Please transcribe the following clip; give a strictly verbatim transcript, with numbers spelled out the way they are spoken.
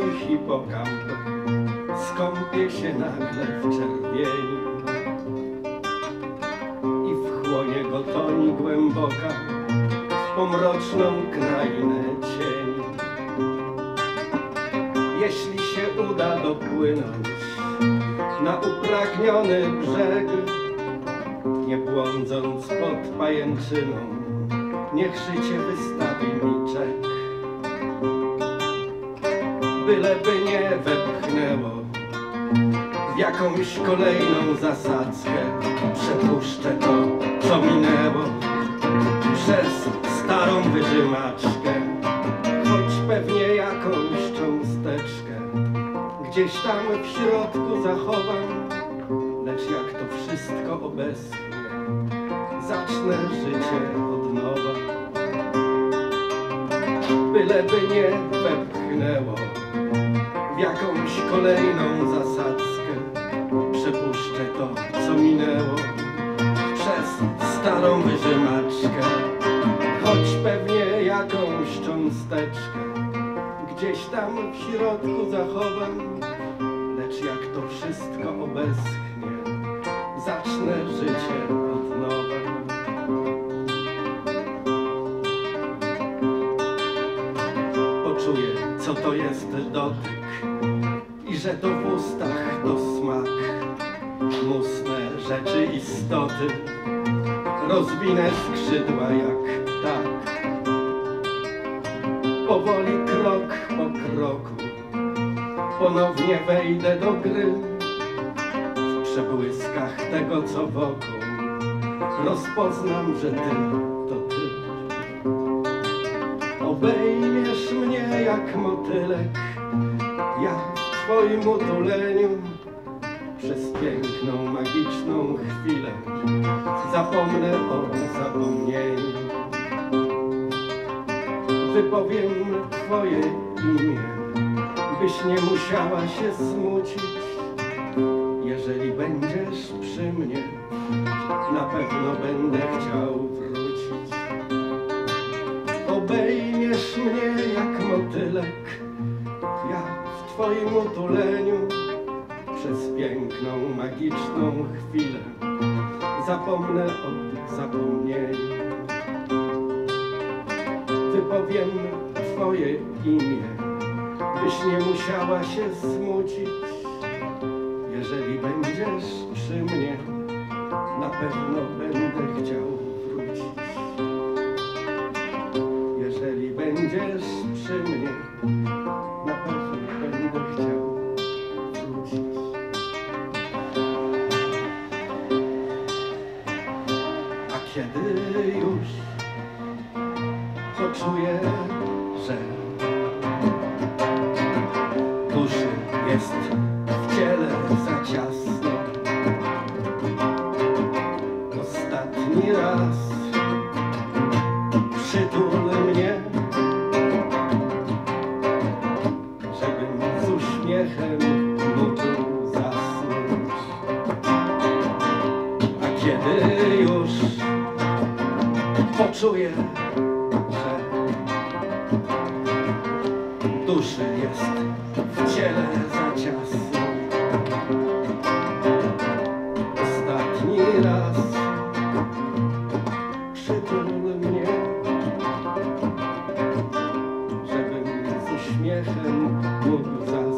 hipokamp skąpie się nagle w czerwieni i wchłonie go toni głęboka w pomroczną krainę cieni. Jeśli się uda dopłynąć na upragniony brzeg, nie błądząc pod pajęczyną, niech życie wystawi mi czek. Byleby nie wepchnęło w jakąś kolejną zasadzkę, przepuszczę to, co minęło, przez starą wyżymaczkę, choć pewnie jakąś cząsteczkę gdzieś tam w środku zachowam, lecz jak to wszystko obeschnie, zacznę życie od nowa. Byleby nie wepchnęło w jakąś kolejną zasadzkę, przepuszczę to, co minęło, przez starą wyżymaczkę, choć pewnie jakąś cząsteczkę gdzieś tam w środku zachowam, lecz jak to wszystko obeschnie, zacznę życie od nowa. Poczuję, co to jest dotyk i że to w ustach to smak. Musnę rzeczy istoty, rozwinę skrzydła jak ptak. Powoli, krok po kroku, ponownie wejdę do gry. W przebłyskach tego, co wokół, rozpoznam, że ty to ty. Obejmiesz mnie jak motylek, ja w twoim utuleniu, przez piękną, magiczną chwilę zapomnę o zapomnieniu. Wypowiem twoje imię, byś nie musiała się smucić. Jeżeli będziesz przy mnie, na pewno będę chciał wrócić. Obejmiesz mnie jak motylek, ja w twoim utuleniu, przez piękną, magiczną chwilę zapomnę o zapomnieniu. Wypowiem twoje imię, byś nie musiała się smucić. Jeżeli będziesz przy mnie, na pewno będę chciał wrócić. Jeżeli będziesz przy mnie, na pewno będę chciał wrócić. A kiedy już poczuję, że duszy jest w ciele za ciasno, ostatni raz przytul mnie, żebym z uśmiechem mógł zasnąć. A kiedy już poczuję, że duszy jest w ciele za ciasno, ostatni raz przytul mnie, żebym z uśmiechem mógł zasnąć.